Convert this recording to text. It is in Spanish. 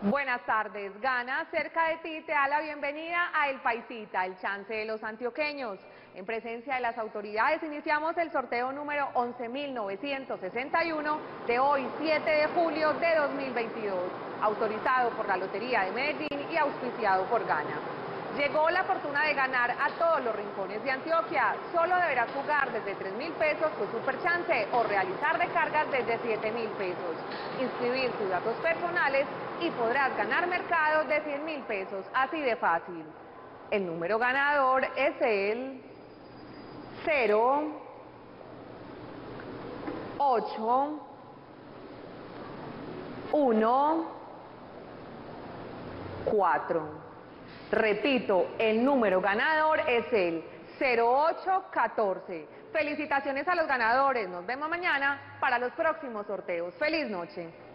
Buenas tardes. Gana cerca de ti te da la bienvenida a El Paisita, el chance de los antioqueños. En presencia de las autoridades iniciamos el sorteo número 11.961 de hoy, 7 de julio de 2022, autorizado por la Lotería de Medellín y auspiciado por Gana. Llegó la fortuna de ganar a todos los rincones de Antioquia. Solo deberás jugar desde 3.000 pesos tu superchance o realizar recargas desde 7.000 pesos. Inscribir tus datos personales y podrás ganar mercados de 100.000 pesos, así de fácil. El número ganador es el 0, 8, 1, 4. Repito, el número ganador es el 0814. Felicitaciones a los ganadores. Nos vemos mañana para los próximos sorteos. ¡Feliz noche!